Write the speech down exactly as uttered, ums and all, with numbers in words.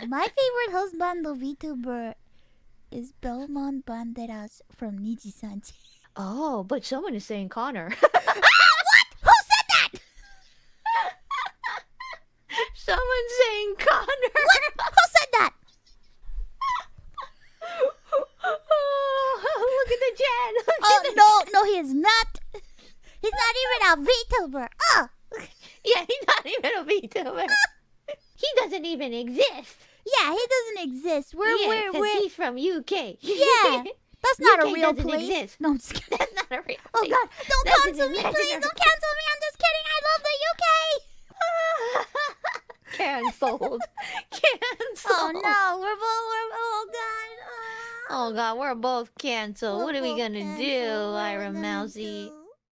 My favorite husbando VTuber is Belmont Banderas from Niji-Sanji. Oh, but someone is saying Connor. Ah, what? Who said that? Someone's saying Connor. What? Who said that? Oh, look at the chat. Look Oh, at the no, no, he is not. He's not even a VTuber. Oh. Yeah, he's not even a VTuber. He doesn't even exist. Yeah, he doesn't exist. We're, yeah, we're, because we're... he's from U K. Yeah, that's not U K a real doesn't place. Exist. No, I'm just kidding. That's not a real Oh, place. God. Don't That's cancel me, an please. imaginary- Don't cancel me. I'm just kidding. I love the U K. Cancelled. Cancelled. Oh, no. We're both... We're, oh, God. Oh, Oh, God, we're both canceled. We're What are we both gonna canceled. do, What are we Iron gonna Mousey? do?